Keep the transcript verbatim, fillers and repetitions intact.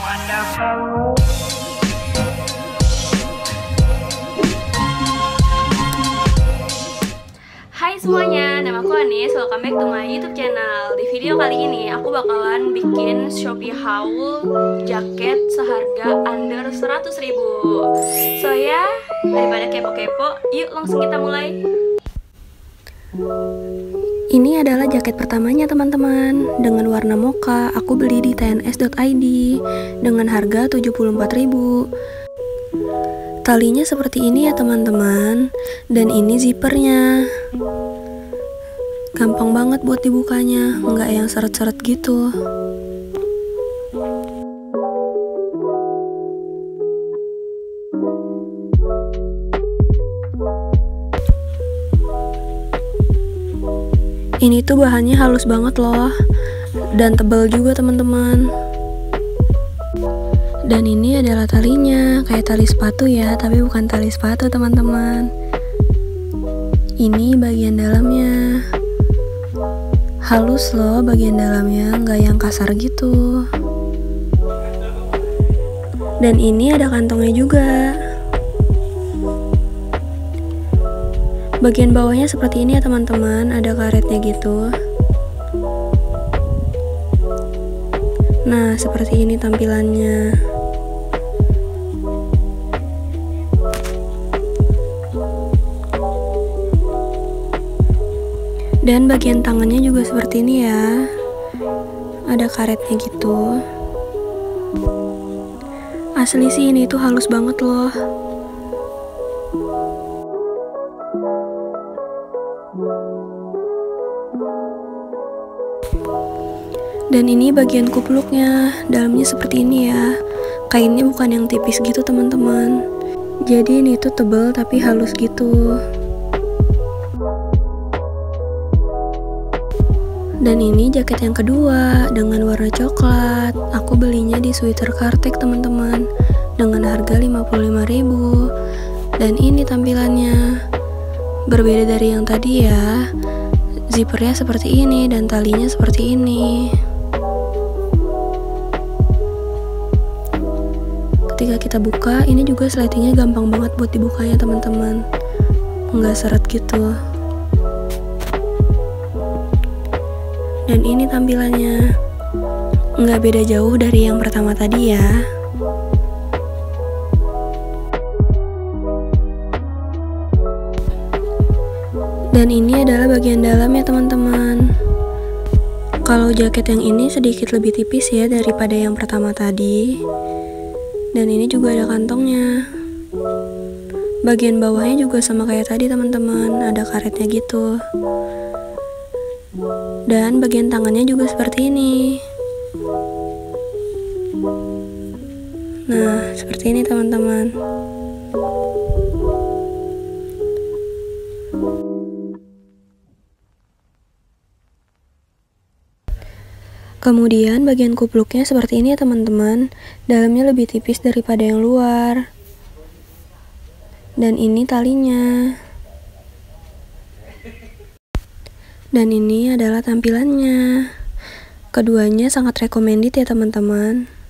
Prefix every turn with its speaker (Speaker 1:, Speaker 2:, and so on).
Speaker 1: Hai semuanya, nama aku Anis, welcome back to my YouTube channel. Di video kali ini aku bakalan bikin Shopee haul jaket seharga under seratus ribu. So ya, daripada kepo-kepo, yuk langsung kita mulai.
Speaker 2: Ini adalah jaket pertamanya teman-teman, dengan warna mocha. Aku beli di t n s dot i d dengan harga tujuh puluh empat ribu. Talinya seperti ini ya teman-teman, dan ini zippernya. Gampang banget buat dibukanya, nggak yang seret-seret gitu. Ini tuh bahannya halus banget loh, dan tebal juga teman-teman. Dan ini adalah talinya, kayak tali sepatu ya, tapi bukan tali sepatu teman-teman. Ini bagian dalamnya. Halus loh bagian dalamnya, nggak yang kasar gitu. Dan ini ada kantongnya juga. Bagian bawahnya seperti ini ya teman-teman, ada karetnya gitu. Nah, seperti ini tampilannya. Dan bagian tangannya juga seperti ini ya, ada karetnya gitu. Asli sih ini tuh halus banget loh. Dan ini bagian kupluknya, dalamnya seperti ini ya. Kainnya bukan yang tipis gitu teman-teman. Jadi ini tuh tebal tapi halus gitu. Dan ini jaket yang kedua dengan warna coklat. Aku belinya di Sweater Kartek teman-teman, dengan harga lima puluh lima ribu. Dan ini tampilannya. Berbeda dari yang tadi ya. Zippernya seperti ini dan talinya seperti ini. Ketika kita buka, ini juga sletingnya gampang banget buat dibukanya teman-teman, nggak seret gitu. Dan ini tampilannya, nggak beda jauh dari yang pertama tadi ya. Dan ini adalah bagian dalam ya teman-teman. Kalau jaket yang ini sedikit lebih tipis ya daripada yang pertama tadi. Dan ini juga ada kantongnya. Bagian bawahnya juga sama kayak tadi teman-teman, ada karetnya gitu. Dan bagian tangannya juga seperti ini. Nah, seperti ini teman-teman. Kemudian bagian kupluknya seperti ini ya teman-teman. Dalamnya lebih tipis daripada yang luar. Dan ini talinya. Dan ini adalah tampilannya. Keduanya sangat recommended ya teman-teman.